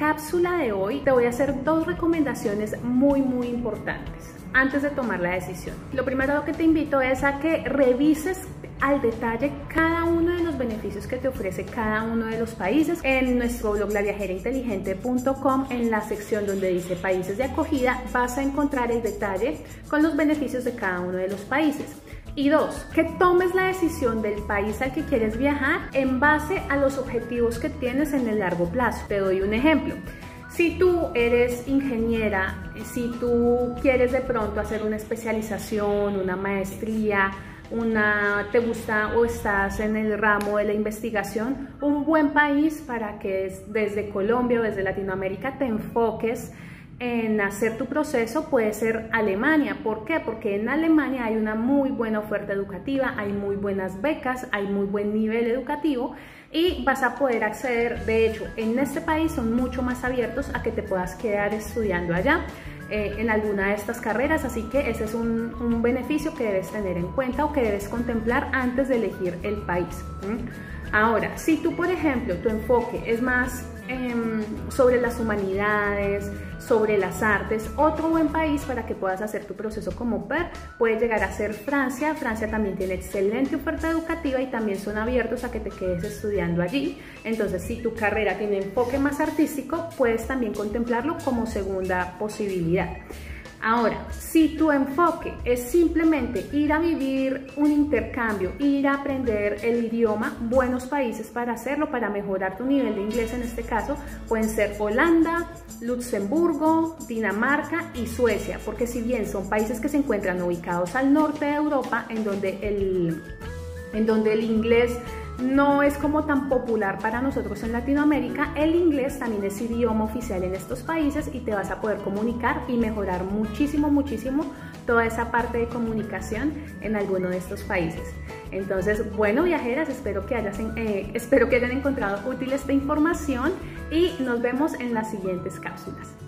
cápsula de hoy te voy a hacer dos recomendaciones muy importantes antes de tomar la decisión. Lo primero que te invito es a que revises al detalle cada uno de los beneficios que te ofrece cada uno de los países. En nuestro blog laviajerainteligente.com, en la sección donde dice países de acogida, vas a encontrar el detalle con los beneficios de cada uno de los países. Y dos, que tomes la decisión del país al que quieres viajar en base a los objetivos que tienes en el largo plazo. Te doy un ejemplo. Si tú eres ingeniera, si tú quieres de pronto hacer una especialización, una maestría, te gusta o estás en el ramo de la investigación, un buen país para que desde Colombia o desde Latinoamérica te enfoques en hacer tu proceso puede ser Alemania. ¿Por qué? Porque en Alemania hay una muy buena oferta educativa, hay muy buenas becas, hay muy buen nivel educativo y vas a poder acceder. De hecho, en este país son mucho más abiertos a que te puedas quedar estudiando allá en alguna de estas carreras, así que ese es un beneficio que debes tener en cuenta o que debes contemplar antes de elegir el país. Ahora, si tú, por ejemplo, tu enfoque es más sobre las humanidades, sobre las artes, otro buen país para que puedas hacer tu proceso como au pair puede llegar a ser Francia. Francia también tiene excelente oferta educativa y también son abiertos a que te quedes estudiando allí. Entonces, si tu carrera tiene enfoque más artístico, puedes también contemplarlo como segunda posibilidad. Ahora, si tu enfoque es simplemente ir a vivir un intercambio, ir a aprender el idioma, buenos países para hacerlo, para mejorar tu nivel de inglés en este caso, pueden ser Holanda, Luxemburgo, Dinamarca y Suecia, porque si bien son países que se encuentran ubicados al norte de Europa, en donde el inglés no es como tan popular para nosotros en Latinoamérica, el inglés también es idioma oficial en estos países y te vas a poder comunicar y mejorar muchísimo toda esa parte de comunicación en alguno de estos países. Entonces, bueno, viajeras, espero que hayan encontrado útil esta información y nos vemos en las siguientes cápsulas.